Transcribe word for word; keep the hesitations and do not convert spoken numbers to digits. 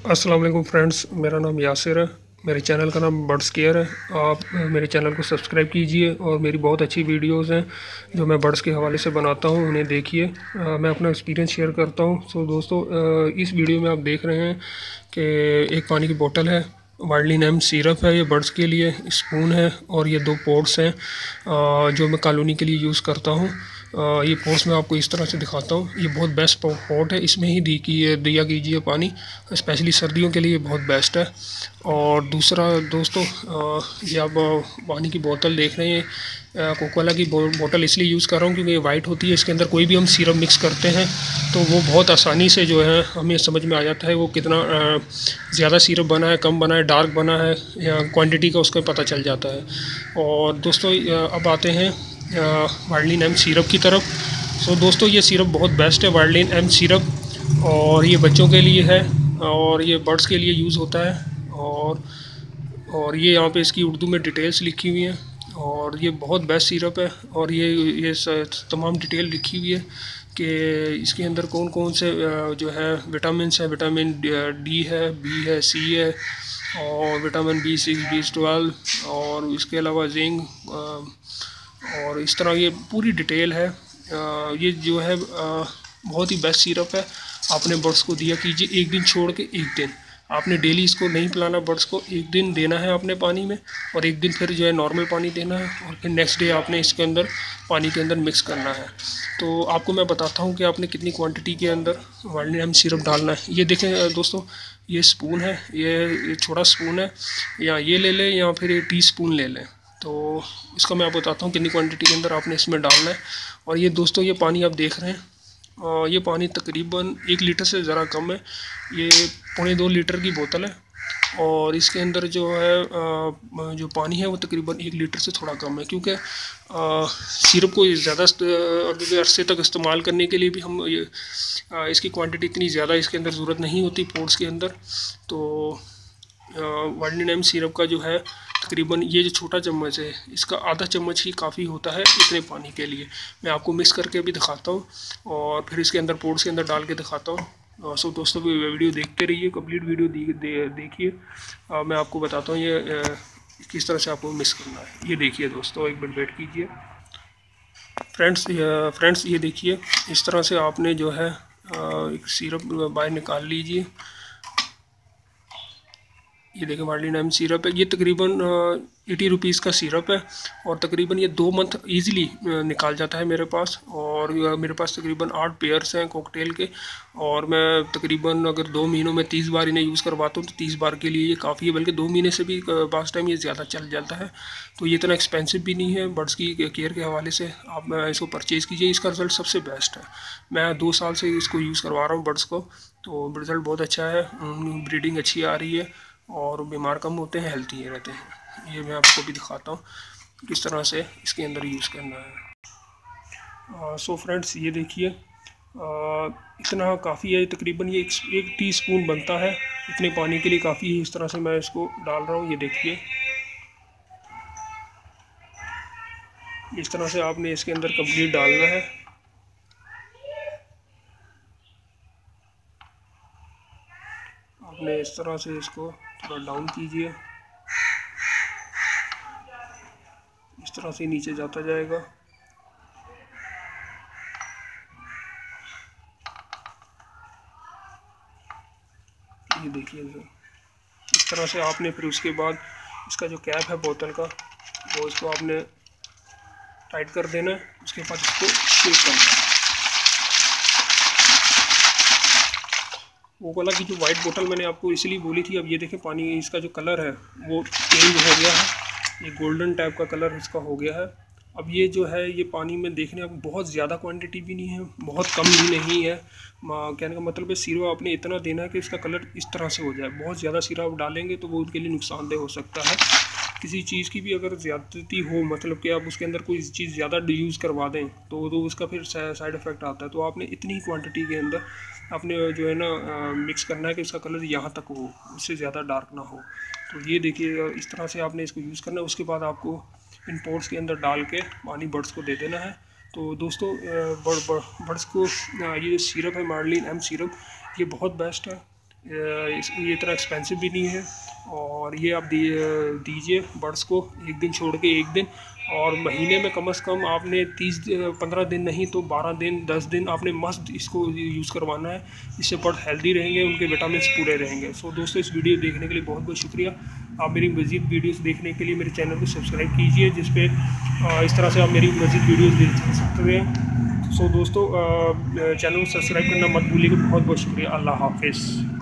अस्सलाम वालेकुम फ्रेंड्स, मेरा नाम यासिर है। मेरे चैनल का नाम बर्ड्स केयर है। आप मेरे चैनल को सब्सक्राइब कीजिए और मेरी बहुत अच्छी वीडियोस हैं जो मैं बर्ड्स के हवाले से बनाता हूं, उन्हें देखिए। मैं अपना एक्सपीरियंस शेयर करता हूं। सो दोस्तों, अ, इस वीडियो में आप देख रहे हैं कि एक पानी की बोतल है, वाइल्डली नेम सिरप है, ये बर्ड्स के लिए, स्पून है और ये दो पोट्स हैं अ, जो मैं कॉलोनी के लिए यूज़ करता हूँ। आ, ये पोट्स मैं आपको इस तरह से दिखाता हूँ। ये बहुत बेस्ट पॉट है, इसमें ही दी की दिया कीजिए पानी, स्पेशली सर्दियों के लिए बहुत बेस्ट है। और दूसरा दोस्तों, आ, ये आप पानी की बोतल देख रहे हैं, कोकोला की बोतल इसलिए यूज़ कर रहा हूँ क्योंकि ये वाइट होती है। इसके अंदर कोई भी हम सिरप मिक्स करते हैं तो वो बहुत आसानी से जो है हमें समझ में आ जाता है वो कितना ज़्यादा सिरप बना है, कम बना है, डार्क बना है, या क्वांटिटी का उसका पता चल जाता है। और दोस्तों, अब आते हैं वाइल्डली नेम सिरप की तरफ। सो दोस्तों, ये सिरप बहुत बेस्ट है, वाइल्डली नेम सिरप, और ये बच्चों के लिए है और ये बर्ड्स के लिए यूज़ होता है। और और ये यहाँ पे इसकी उर्दू में डिटेल्स लिखी हुई हैं और ये बहुत बेस्ट सिरप है। और ये ये तमाम डिटेल लिखी हुई है कि इसके अंदर कौन कौन से जो है विटामिन है। विटामिन डी है, बी है, सी है, और vitamin B six, B twelve, और इसके अलावा जिंक, और इस तरह ये पूरी डिटेल है। ये जो है बहुत ही बेस्ट सिरप है। आपने बर्ड्स को दिया कीजिए, एक दिन छोड़ के एक दिन। आपने डेली इसको नहीं पिलाना बर्ड्स को, एक दिन देना है आपने पानी में और एक दिन फिर जो है नॉर्मल पानी देना है और फिर नेक्स्ट डे आपने इसके अंदर पानी के अंदर मिक्स करना है। तो आपको मैं बताता हूँ कि आपने कितनी क्वांटिटी के अंदर वाइल्डली नेम सिरप डालना है। ये देखें दोस्तों, ये स्पून है, ये छोटा स्पून है, या ये ले लें या फिर ये टी स्पून ले लें। तो इसका मैं आपको बताता हूँ कितनी क्वांटिटी के अंदर आपने इसमें डालना है। और ये दोस्तों, ये पानी आप देख रहे हैं, और ये पानी तकरीबन एक लीटर से ज़रा कम है। ये पौने दो लीटर की बोतल है और इसके अंदर जो है जो पानी है वो तकरीबन एक लीटर से थोड़ा कम है, क्योंकि सिरप को ज़्यादा अरसे तक इस्तेमाल करने के लिए भी हम ये इसकी क्वांटिटी इतनी ज़्यादा इसके अंदर ज़रूरत नहीं होती पोट्स के अंदर। तो वाइल्डली नेम सिरप का जो है तकरीबन ये जो छोटा चम्मच है इसका आधा चम्मच ही काफ़ी होता है इतने पानी के लिए। मैं आपको मिक्स करके भी दिखाता हूँ और फिर इसके अंदर पोट्स के अंदर डाल के दिखाता हूँ। सो दोस्तों, वीडियो देखते रहिए, कंप्लीट वीडियो दे, देखिए। मैं आपको बताता हूँ ये आ, किस तरह से आपको मिक्स करना है। ये देखिए दोस्तों, एक मिनट वेट कीजिए फ्रेंड्स। फ्रेंड्स ये देखिए, इस तरह से आपने जो है आ, एक सिरप बाहर निकाल लीजिए। ये देखें, वाइल्डली नेम सिरप है, ये तकरीबन एटी रुपीज़ का सिरप है और तकरीबन ये दो मंथ इजीली निकाल जाता है मेरे पास। और मेरे पास तकरीबन आठ पेयर्स हैं कॉकटेल के, और मैं तकरीबन अगर दो महीनों में तीस बार इन्हें यूज़ करवाता हूँ तो तीस बार के लिए ये काफ़ी है, बल्कि दो महीने से भी पास टाइम ये ज़्यादा चल जाता है। तो ये इतना एक्सपेंसिव भी नहीं है। बर्ड्स की केयर के हवाले से आप इसको परचेज़ कीजिए, इसका रिज़ल्ट सबसे बेस्ट है। मैं दो साल से इसको यूज़ करवा रहा हूँ बर्ड्स को, तो रिज़ल्ट बहुत अच्छा है, ब्रीडिंग अच्छी आ रही है और बीमार कम होते हैं, हेल्थी रहते हैं। ये मैं आपको भी दिखाता हूँ किस तरह से इसके अंदर यूज़ करना है। सो फ्रेंड्स, ये देखिए, इतना काफ़ी है, तकरीबन ये एक, एक टीस्पून बनता है इतने पानी के लिए, काफ़ी है। इस तरह से मैं इसको डाल रहा हूँ, ये देखिए, इस तरह से आपने इसके अंदर कंप्लीट डालना है। आपने इस तरह से इसको थोड़ा डाउन कीजिए, इस तरह से नीचे जाता जाएगा। ये देखिए, इस तरह से आपने फिर उसके बाद इसका जो कैप है बोतल का वो इसको आपने टाइट कर देना है। उसके बाद इसको शेक करना है। वो वाला की जो वाइट बोतल मैंने आपको इसलिए बोली थी, अब ये देखें पानी इसका जो कलर है वो चेंज हो गया है, ये गोल्डन टाइप का कलर इसका हो गया है। अब ये जो है ये पानी में देखने अब बहुत ज़्यादा क्वांटिटी भी नहीं है, बहुत कम भी नहीं है। कहने का मतलब है सिरप आपने इतना देना है कि इसका कलर इस तरह से हो जाए। बहुत ज़्यादा सिरप डालेंगे तो वो उनके लिए नुकसानदेह हो सकता है। किसी चीज़ की भी अगर ज़्यादती हो, मतलब कि आप उसके अंदर कोई चीज़ ज़्यादा यूज़ करवा दें तो तो उसका फिर साइड इफ़ेक्ट आता है। तो आपने इतनी क्वांटिटी के अंदर आपने जो है ना मिक्स करना है कि उसका कलर यहाँ तक हो, उससे ज़्यादा डार्क ना हो। तो ये देखिए, इस तरह से आपने इसको यूज़ करना है। उसके बाद आपको इन पोट्स के अंदर डाल के पानी बर्ड्स को दे देना है। तो दोस्तों, बर्ड्स को ये सिरप है, वाइल्डली नेम सिरप, ये बहुत बेस्ट है। ये इतना एक्सपेंसिव भी नहीं है। और ये आप दीजिए बर्ड्स को एक दिन छोड़ के एक दिन, और महीने में कम से कम आपने तीस पंद्रह दिन नहीं तो बारह दिन दस दिन आपने मस्त इसको यूज़ करवाना है। इससे बर्ड हेल्दी रहेंगे, उनके विटामिन पूरे रहेंगे। सो दोस्तों, इस वीडियो देखने के लिए बहुत बहुत शुक्रिया। आप मेरी मज़ीद वीडियोस देखने के लिए मेरे चैनल को सब्सक्राइब कीजिए, जिस पे इस तरह से आप मेरी मज़ीद वीडियोस देख सकते हैं। सो दोस्तों, चैनल को सब्सक्राइब करना मत भूलिएगा। बहुत बहुत शुक्रिया। अल्लाह हाफिज़।